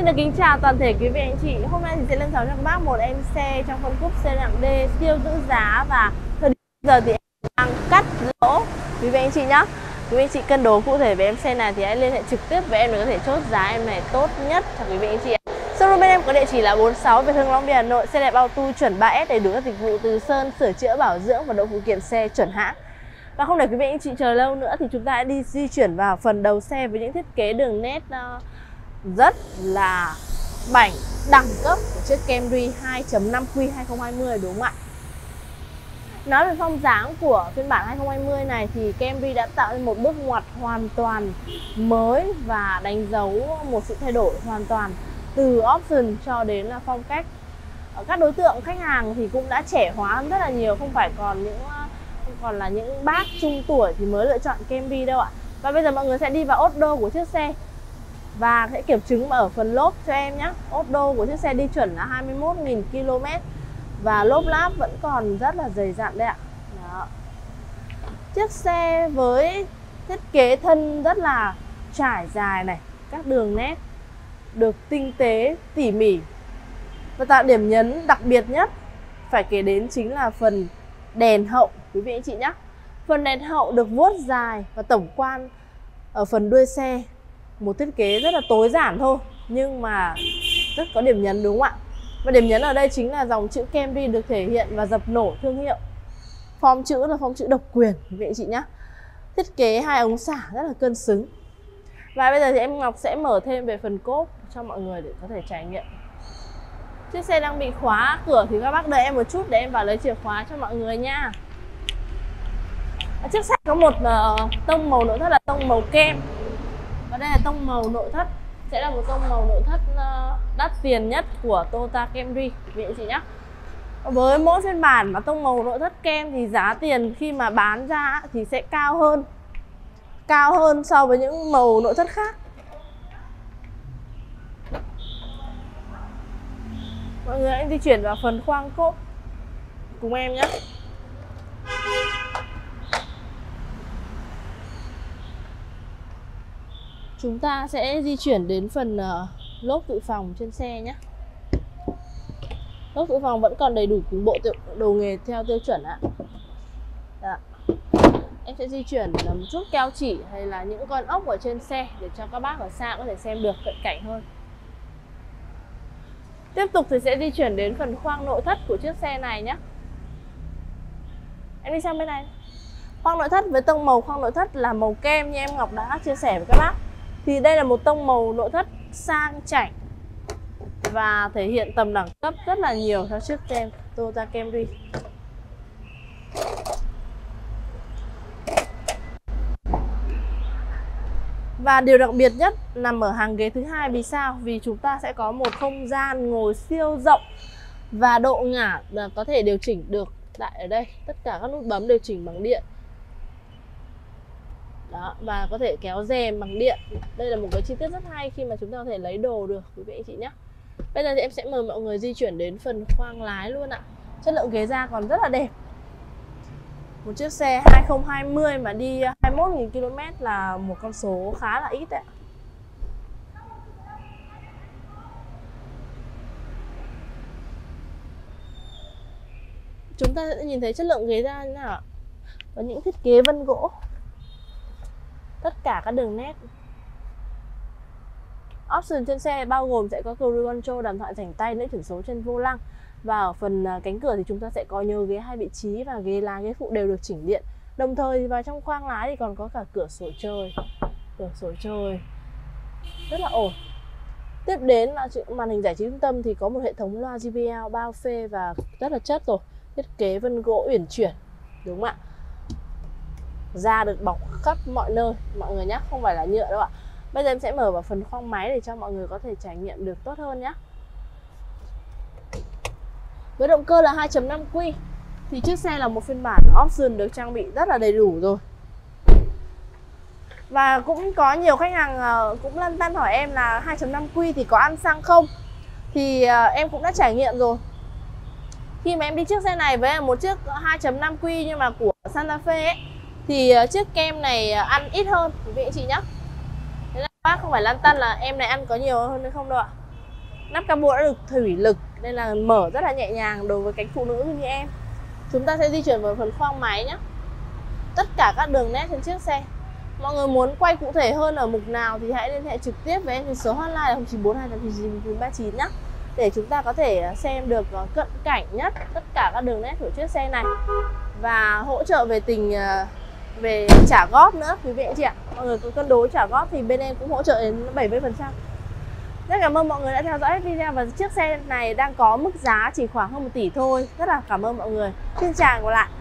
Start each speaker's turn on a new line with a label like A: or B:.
A: được kính chào toàn thể quý vị anh chị. Hôm nay thì sẽ lên sóng cho các bác một em xe trong phân khúc xe nặng D siêu giữ giá, và thời điểm giờ thì em đang cắt lỗ quý vị anh chị nhé. Quý vị anh chị cân đối cụ thể về em xe này thì hãy liên hệ trực tiếp với em để có thể chốt giá em này tốt nhất cho quý vị anh chị. Showroom bên em có địa chỉ là 46 Việt Hưng, Long Biên, Hà Nội. Xe đẹp auto chuẩn 3S, đầy đủ các dịch vụ từ sơn, sửa chữa, bảo dưỡng và độ phụ kiện xe chuẩn hãng. Và không để quý vị anh chị chờ lâu nữa thì chúng ta hãy đi di chuyển vào phần đầu xe với những thiết kế đường nét rất là bảnh đẳng cấp của chiếc Camry 2.5Q 2020, đúng không ạ? Nói về phong dáng của phiên bản 2020 này thì Camry đã tạo nên một bước ngoặt hoàn toàn mới và đánh dấu một sự thay đổi hoàn toàn từ option cho đến là phong cách. Các đối tượng khách hàng thì cũng đã trẻ hóa hơn rất là nhiều, không còn là những bác trung tuổi thì mới lựa chọn Camry đâu ạ. Và bây giờ mọi người sẽ đi vào ốt đô của chiếc xe và sẽ kiểm chứng ở phần lốp cho em nhé. Ốt đô của chiếc xe đi chuẩn là 21.000 km và lốp láp vẫn còn rất là dày dặn đấy ạ. Đó. Chiếc xe với thiết kế thân rất là trải dài này, các đường nét được tinh tế tỉ mỉ, và tạo điểm nhấn đặc biệt nhất phải kể đến chính là phần đèn hậu quý vị anh chị nhé. Phần đèn hậu được vuốt dài và tổng quan ở phần đuôi xe, một thiết kế rất là tối giản thôi nhưng mà rất có điểm nhấn, đúng không ạ? Và điểm nhấn ở đây chính là dòng chữ Camry được thể hiện và dập nổi thương hiệu. Form chữ là form chữ độc quyền quý vị anh chị nhé. Thiết kế hai ống xả rất là cân xứng. Và bây giờ thì em Ngọc sẽ mở thêm về phần cốp cho mọi người để có thể trải nghiệm. Chiếc xe đang bị khóa cửa thì các bác đợi em một chút để em vào lấy chìa khóa cho mọi người nha. Chiếc xe có một tông màu nội thất là tông màu kem, và đây là tông màu nội thất, sẽ là một tông màu nội thất đắt tiền nhất của Toyota Camry quý vị anh chị nhé. Với mỗi phiên bản mà tông màu nội thất kem thì giá tiền khi mà bán ra thì sẽ cao hơn so với những màu nội thất khác. Mọi người hãy di chuyển vào phần khoang cốp cùng em nhé. Chúng ta sẽ di chuyển đến phần lốp dự phòng trên xe nhé. Lốp dự phòng vẫn còn đầy đủ cùng bộ đồ nghề theo tiêu chuẩn ạ. Đó. Em sẽ di chuyển một chút keo chỉ hay là những con ốc ở trên xe để cho các bác ở xa có thể xem được cận cảnh hơn. Tiếp tục thì sẽ di chuyển đến phần khoang nội thất của chiếc xe này nhé. Em đi sang bên này. Khoang nội thất với tông màu khoang nội thất là màu kem như em Ngọc đã chia sẻ với các bác. Thì đây là một tông màu nội thất sang chảnh và thể hiện tầm đẳng cấp rất là nhiều cho chiếc Toyota Camry. Và điều đặc biệt nhất nằm ở hàng ghế thứ hai. Vì sao? Vì chúng ta sẽ có một không gian ngồi siêu rộng và độ ngả là có thể điều chỉnh được tại ở đây. Tất cả các nút bấm điều chỉnh bằng điện. Đó, và có thể kéo rèm bằng điện. Đây là một cái chi tiết rất hay khi mà chúng ta có thể lấy đồ được quý vị anh chị nhé. Bây giờ thì em sẽ mời mọi người di chuyển đến phần khoang lái luôn ạ. Chất lượng ghế da còn rất là đẹp. Một chiếc xe 2020 mà đi 21.000 km là một con số khá là ít đấy. Chúng ta sẽ nhìn thấy chất lượng ghế da như thế nào. Có những thiết kế vân gỗ, tất cả các đường nét. Option trên xe bao gồm sẽ có cruise control, đàm thoại rảnh tay, lưỡi chuyển số trên vô lăng. Và ở phần cánh cửa thì chúng ta sẽ có nhớ ghế hai vị trí và ghế lái, ghế phụ đều được chỉnh điện. Đồng thời vào trong khoang lái thì còn có cả cửa sổ trời. Cửa sổ trời rất là ổn. Tiếp đến là màn hình giải trí trung tâm thì có một hệ thống loa JBL bao phê và rất là chất rồi. Thiết kế vân gỗ uyển chuyển, đúng không ạ? Da được bọc khắp mọi nơi mọi người nhé, không phải là nhựa đâu ạ. Bây giờ em sẽ mở vào phần khoang máy để cho mọi người có thể trải nghiệm được tốt hơn nhé. Với động cơ là 2.5Q thì chiếc xe là một phiên bản option được trang bị rất là đầy đủ rồi. Và cũng có nhiều khách hàng cũng lăn tăn hỏi em là 2.5Q thì có ăn xăng không? Thì em cũng đã trải nghiệm rồi. Khi mà em đi chiếc xe này với một chiếc 2.5Q nhưng mà của Santa Fe ấy, thì chiếc kem này ăn ít hơn quý vị anh chị nhé. Thế là bác không phải lăn tăn là em này ăn có nhiều hơn hay không đâu ạ. Nắp capo đã được thủy lực nên là mở rất là nhẹ nhàng đối với cánh phụ nữ như em. Chúng ta sẽ di chuyển vào phần khoang máy nhé. Tất cả các đường nét trên chiếc xe. Mọi người muốn quay cụ thể hơn ở mục nào thì hãy liên hệ trực tiếp với em trên số hotline là 094289 nhé, để chúng ta có thể xem được cận cảnh nhất tất cả các đường nét của chiếc xe này, và hỗ trợ về trả góp nữa quý vị anh chị ạ. Mọi người có cân đối trả góp thì bên em cũng hỗ trợ đến 70%. Rất cảm ơn mọi người đã theo dõi video, và chiếc xe này đang có mức giá chỉ khoảng hơn 1 tỷ thôi. Rất là cảm ơn mọi người. Xin chào và gặp lại.